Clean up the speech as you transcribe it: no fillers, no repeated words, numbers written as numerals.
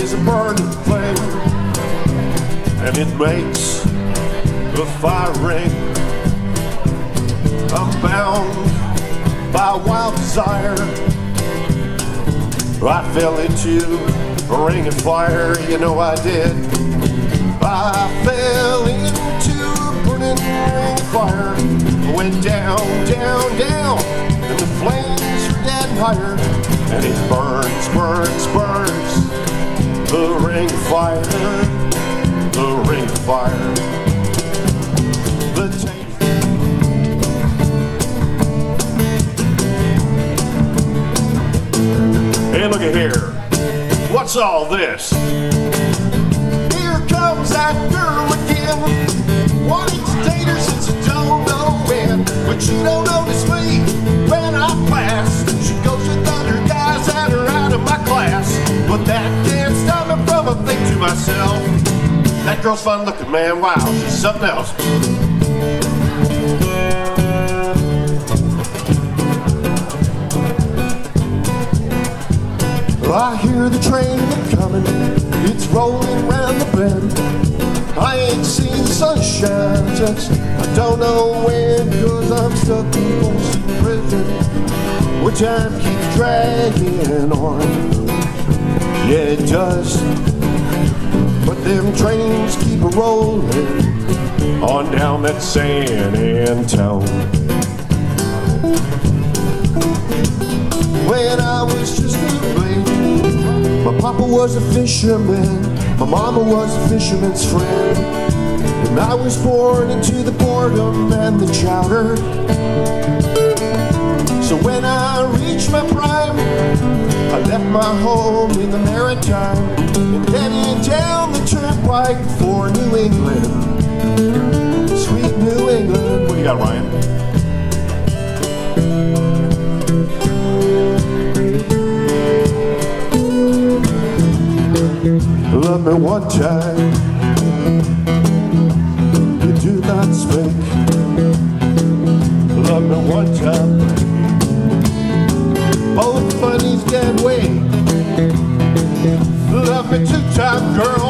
is a burning flame, and it makes the fire ring. I'm bound by wild desire. I fell into a ring of fire, you know I did. I fell into a burning ring of fire. I went down, down, down, and the flames were getting higher. And it burns, burns, burns, the ring of fire, the ring of fire. The Hey, look at here. What's all this? Here comes that girl again, wanting to date her since I don't know when. But she don't notice me when I pass. She goes with other guys that are out of my class. But that can't stop me from a thing to myself. That girl's fun looking, man, wow, she's something else. I hear the train coming, it's rolling round the bend. I ain't seen the sunshine since I don't know when, 'cause I'm stuck in Folsom Prison, where time keeps dragging on. Yeah, it does, but them trains keep a-rolling on down that San Antone. When I was just a baby, my papa was a fisherman, my mama was a fisherman's friend, and I was born into the boredom and the chowder. So when I reached my prime, I left my home in the Maritime and headed down the turnpike for New England, sweet New England. What do you got, Ryan? Love me one time, you do not speak. Love me one time, both funnies get away. Love me two times, girl,